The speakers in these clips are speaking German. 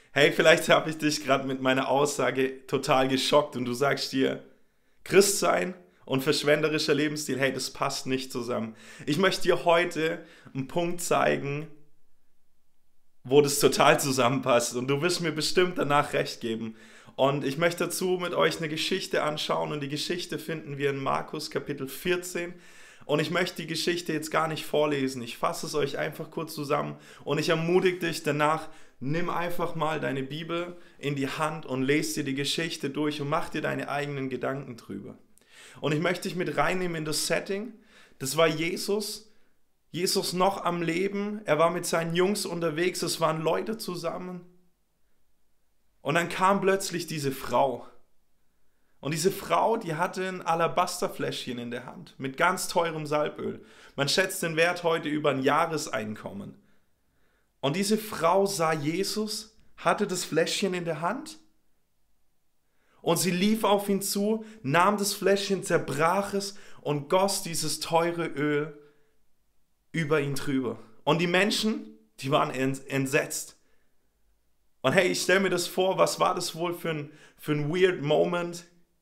Hey, vielleicht habe ich dich gerade mit meiner Aussage total geschockt und du sagst dir, Christsein und verschwenderischer Lebensstil, hey, das passt nicht zusammen. Ich möchte dir heute einen Punkt zeigen, wo das total zusammenpasst und du wirst mir bestimmt danach recht geben. Und ich möchte dazu mit euch eine Geschichte anschauen und die Geschichte finden wir in Markus Kapitel 14. Und ich möchte die Geschichte jetzt gar nicht vorlesen. Ich fasse es euch einfach kurz zusammen und ich ermutige dich danach, nimm einfach mal deine Bibel in die Hand und lese dir die Geschichte durch und mach dir deine eigenen Gedanken drüber. Und ich möchte dich mit reinnehmen in das Setting. Das war Jesus. Jesus noch am Leben. Er war mit seinen Jungs unterwegs. Es waren Leute zusammen. Und dann kam plötzlich diese Frau. Und diese Frau, die hatte ein Alabasterfläschchen in der Hand mit ganz teurem Salböl. Man schätzt den Wert heute über ein Jahreseinkommen. Und diese Frau sah Jesus, hatte das Fläschchen in der Hand und sie lief auf ihn zu, nahm das Fläschchen, zerbrach es und goss dieses teure Öl über ihn drüber. Und die Menschen, die waren entsetzt. Und hey, ich stelle mir das vor, was war das wohl für ein weird Moment?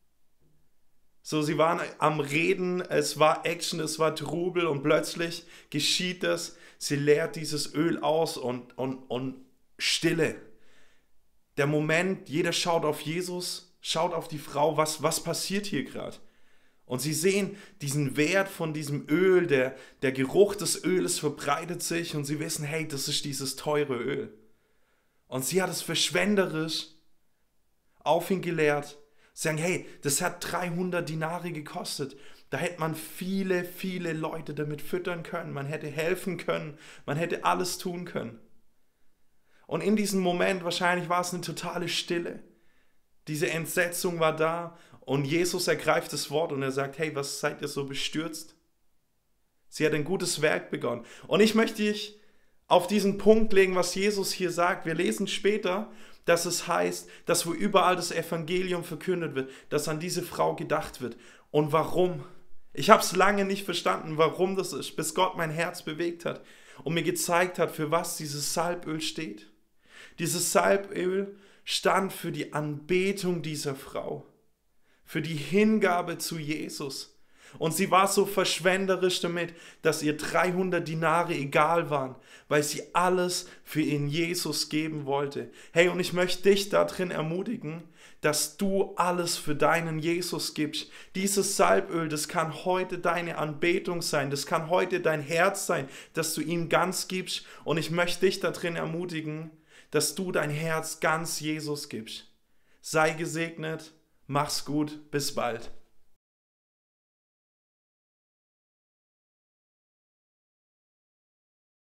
So, sie waren am Reden, es war Action, es war Trubel und plötzlich geschieht das. Sie leert dieses Öl aus und Stille. Der Moment, jeder schaut auf Jesus, schaut auf die Frau, was passiert hier gerade? Und sie sehen diesen Wert von diesem Öl, der Geruch des Öles verbreitet sich und sie wissen, hey, das ist dieses teure Öl. Und sie hat es verschwenderisch auf ihn geleert. Sie sagen, hey, das hat 300 Dinare gekostet. Da hätte man viele, viele Leute damit füttern können. Man hätte helfen können. Man hätte alles tun können. Und in diesem Moment, wahrscheinlich war es eine totale Stille. Diese Entsetzung war da. Und Jesus ergreift das Wort und er sagt, hey, was seid ihr so bestürzt? Sie hat ein gutes Werk begonnen. Und ich möchte dich auf diesen Punkt legen, was Jesus hier sagt. Wir lesen später, dass es heißt, dass wo überall das Evangelium verkündet wird, dass an diese Frau gedacht wird. Und warum? Ich habe es lange nicht verstanden, warum das ist, bis Gott mein Herz bewegt hat und mir gezeigt hat, für was dieses Salböl steht. Dieses Salböl stand für die Anbetung dieser Frau, für die Hingabe zu Jesus. Und sie war so verschwenderisch damit, dass ihr 300 Dinare egal waren, weil sie alles für ihren Jesus geben wollte. Hey, und ich möchte dich darin ermutigen, dass du alles für deinen Jesus gibst. Dieses Salböl, das kann heute deine Anbetung sein, das kann heute dein Herz sein, dass du ihm ganz gibst. Und ich möchte dich darin ermutigen, dass du dein Herz ganz Jesus gibst. Sei gesegnet, mach's gut, bis bald.